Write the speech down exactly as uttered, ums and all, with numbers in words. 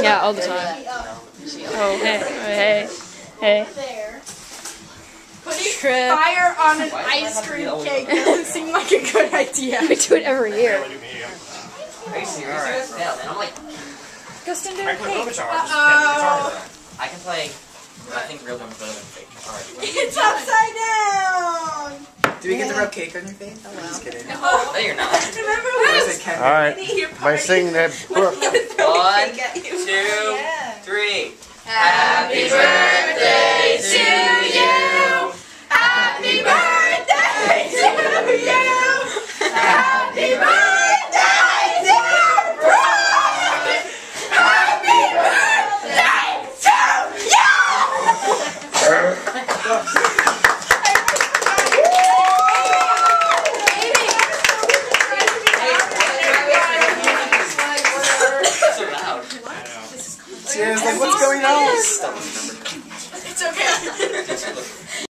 Yeah, all the time. Oh, hey, hey, hey. Putting fire on an ice cream cake doesn't seem like a good idea. We do it every year. Are you serious? Yeah, then I'm like... Go stand there and cake. Uh-oh. I can play... I think real one's better than fake. Alright. It's upside down! Do we get to rub cake on your face? Oh, wow. Just kidding. No, you're not. Remember when Alright, by singing that Brooke. One, two, three. Happy birthday to you! Happy birthday to you! Happy birthday to Brooke! Happy birthday to you! So loud. Cheers, like, what's going on?